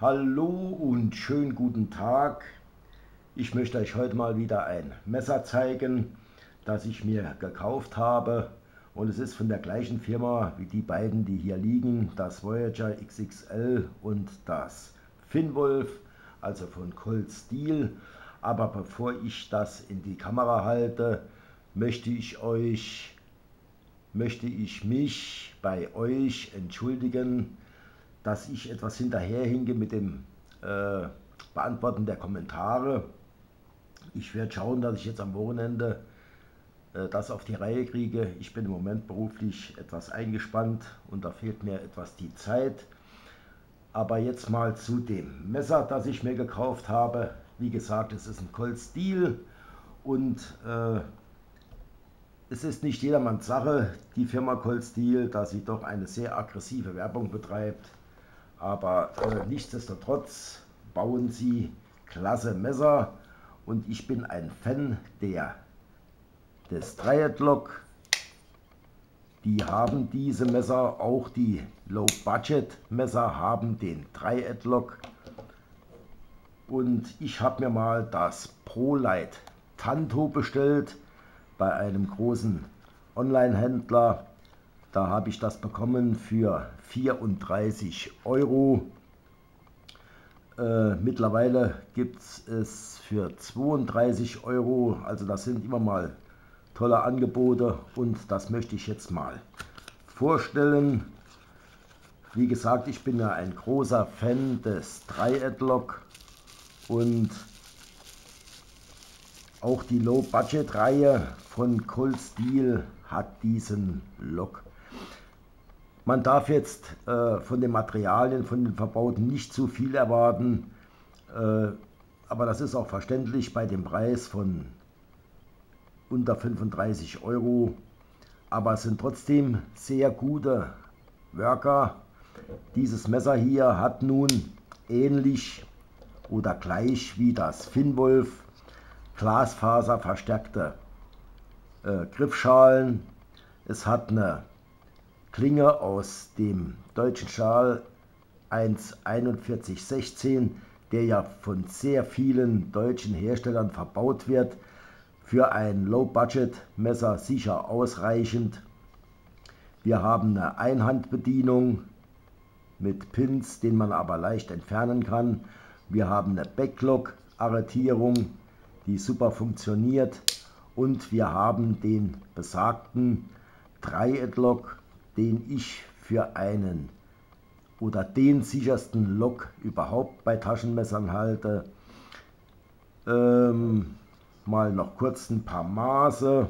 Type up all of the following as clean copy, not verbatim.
Hallo und schönen guten Tag. Ich möchte euch heute mal wieder ein Messer zeigen, das ich mir gekauft habe. Und es ist von der gleichen Firma wie die beiden, die hier liegen. Das Voyager XXL und das Finnwolf, also von Cold Steel. Aber bevor ich das in die Kamera halte, möchte ich mich bei euch entschuldigen, dass ich etwas hinterherhinke mit dem Beantworten der Kommentare. Ich werde schauen, dass ich jetzt am Wochenende das auf die Reihe kriege. Ich bin im Moment beruflich etwas eingespannt und da fehlt mir etwas die Zeit. Aber jetzt mal zu dem Messer, das ich mir gekauft habe. Wie gesagt, es ist ein Cold Steel und es ist nicht jedermanns Sache, die Firma Cold Steel, da sie doch eine sehr aggressive Werbung betreibt. Aber nichtsdestotrotz bauen sie klasse Messer und ich bin ein Fan des Triadlock. Die haben diese Messer, auch die Low-Budget-Messer haben den Triadlock. Und ich habe mir mal das ProLite Tanto bestellt bei einem großen Online-Händler. Da habe ich das bekommen für 34 Euro. Mittlerweile gibt es für 32 Euro. Also das sind immer mal tolle Angebote und das möchte ich jetzt mal vorstellen. Wie gesagt, ich bin ja ein großer Fan des Triadlock und auch die Low-Budget-Reihe von Cold Steel hat diesen Lock. Man darf jetzt von den Materialien, von den Verbauten nicht zu viel erwarten, aber das ist auch verständlich bei dem Preis von unter 35 Euro. Aber es sind trotzdem sehr gute Worker. Dieses Messer hier hat nun ähnlich oder gleich wie das Finnwolf glasfaserverstärkte Griffschalen. Es hat eine Klinge aus dem deutschen Stahl 14116, der ja von sehr vielen deutschen Herstellern verbaut wird. Für ein Low-Budget-Messer sicher ausreichend. Wir haben eine Einhandbedienung mit Pins, den man aber leicht entfernen kann. Wir haben eine Backlog-Arretierung, die super funktioniert. Und wir haben den besagten Triadlock, den ich für einen oder den sichersten Lock überhaupt bei Taschenmessern halte. Mal noch kurz ein paar Maße.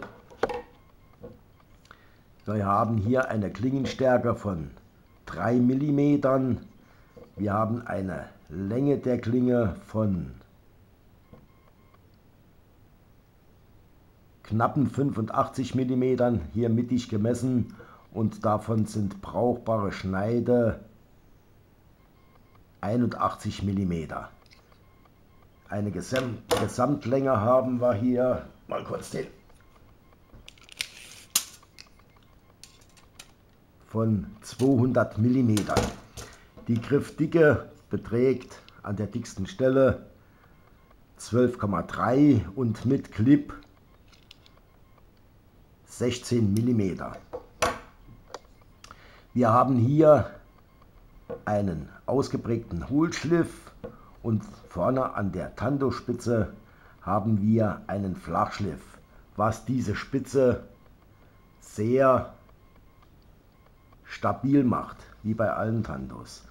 Wir haben hier eine Klingenstärke von 3 mm. Wir haben eine Länge der Klinge von knappen 85 mm, hier mittig gemessen, und davon sind brauchbare Schneide 81 mm. Eine Gesamtlänge haben wir hier, mal kurz den, von 200 mm. Die Griffdicke beträgt an der dicksten Stelle 12,3 und mit Clip 16 mm. Wir haben hier einen ausgeprägten Hohlschliff und vorne an der Tanto-Spitze haben wir einen Flachschliff, was diese Spitze sehr stabil macht, wie bei allen Tantos.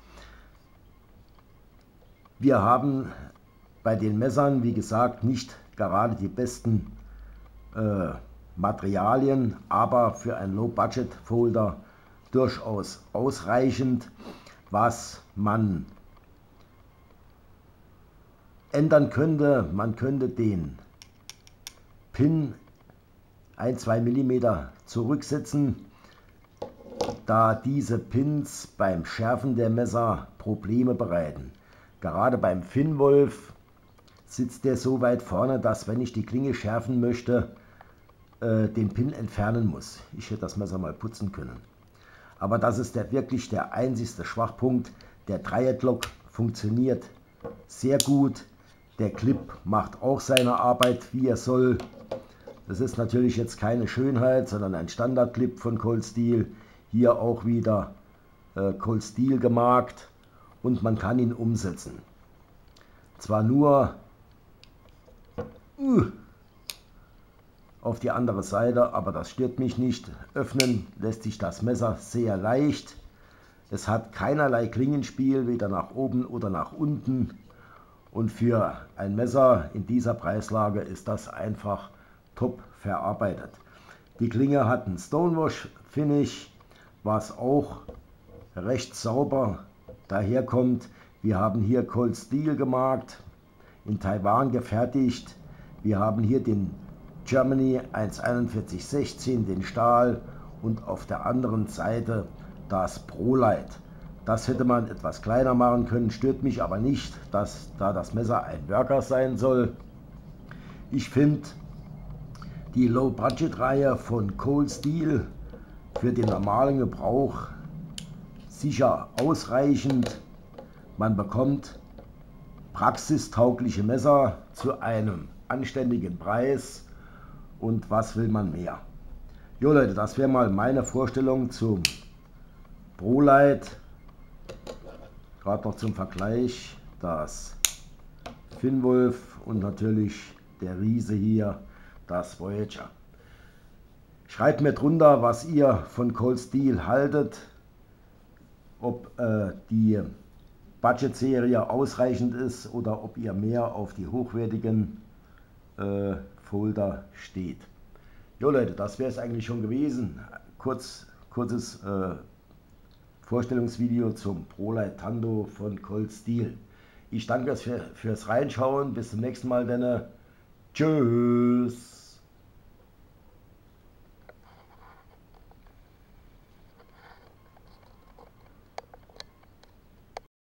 Wir haben bei den Messern, wie gesagt, nicht gerade die besten Materialien, aber für ein Low-Budget-Folder durchaus ausreichend. Was man ändern könnte, man könnte den Pin 1-2 mm zurücksetzen, da diese Pins beim Schärfen der Messer Probleme bereiten. Gerade beim Finnwolf sitzt der so weit vorne, dass, wenn ich die Klinge schärfen möchte, den Pin entfernen muss. Ich hätte das Messer mal putzen können. Aber das ist wirklich der einzigste Schwachpunkt. Der Triadlock funktioniert sehr gut. Der Clip macht auch seine Arbeit, wie er soll. Das ist natürlich jetzt keine Schönheit, sondern ein Standardclip von Cold Steel. Hier auch wieder Cold Steel gemarkt und man kann ihn umsetzen. Zwar nur auf die andere Seite, aber das stört mich nicht. Öffnen lässt sich das Messer sehr leicht. Es hat keinerlei Klingenspiel, weder nach oben oder nach unten. Und für ein Messer in dieser Preislage ist das einfach top verarbeitet. Die Klinge hat einen Stonewash Finish, was auch recht sauber daherkommt. Wir haben hier Cold Steel gemarkt, in Taiwan gefertigt. Wir haben hier den Germany 14116, den Stahl, und auf der anderen Seite das ProLite. Das hätte man etwas kleiner machen können, stört mich aber nicht, dass da das Messer ein Worker sein soll. Ich finde die Low-Budget-Reihe von Cold Steel für den normalen Gebrauch sicher ausreichend. Man bekommt praxistaugliche Messer zu einem anständigen Preis. Und was will man mehr? Jo Leute, das wäre mal meine Vorstellung zum ProLite. Gerade noch zum Vergleich das Finnwolf und natürlich der Riese hier, das Voyager. Schreibt mir drunter, was ihr von Cold Steel haltet, ob die Budget-Serie ausreichend ist oder ob ihr mehr auf die hochwertigen Folder steht. Jo Leute, das wäre es eigentlich schon gewesen. Kurzes Vorstellungsvideo zum ProLite Tando von Cold Steel. Ich danke fürs Reinschauen. Bis zum nächsten Mal, denn tschüss.